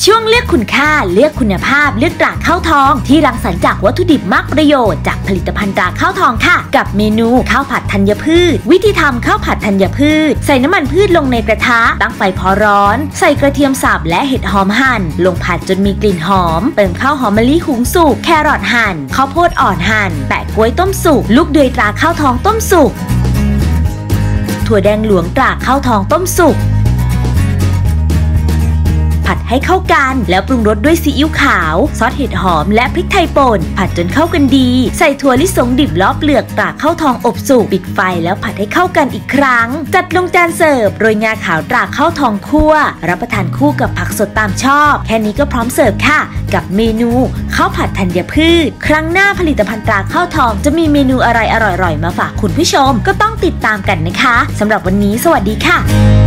ช่วงเลือกคุณค่าเลือกคุณภาพเลือกตราข้าวทองที่รังสรรค์จากวัตถุดิบมากประโยชน์จากผลิตภัณฑ์ตราข้าวทองค่ะกับเมนูข้าวผัดธัญพืชวิธีทำข้าวผัดธัญพืชใส่น้ำมันพืชลงในกระทะตั้งไฟพอร้อนใส่กระเทียมสับและเห็ดหอมหั่นลงผัดจนมีกลิ่นหอมเติมข้าวหอมมะลิหุงสุกแครอทหั่นข้าวโพดอ่อนหั่นแปะก๊วยต้มสุกลูกเดือยตราข้าวทองต้มสุกถั่วแดงหลวงตราข้าวทองต้มสุกผัดให้เข้ากันแล้วปรุงรสด้วยซีอิ๊วขาวซอสเห็ดหอมและพริกไทยป่นผัดจนเข้ากันดีใส่ถั่วลิสงดิบล้อเปลือกตราข้าวทองอบสุกปิดไฟแล้วผัดให้เข้ากันอีกครั้งจัดลงจานเสิร์ฟโรยงาขาวตราข้าวทองคั่วรับประทานคู่กับผักสดตามชอบแค่นี้ก็พร้อมเสิร์ฟค่ะกับเมนูข้าวผัดธัญพืชครั้งหน้าผลิตภัณฑ์ตราข้าวทองจะมีเมนูอะไรอร่อยๆมาฝากคุณผู้ชมก็ต้องติดตามกันนะคะสำหรับวันนี้สวัสดีค่ะ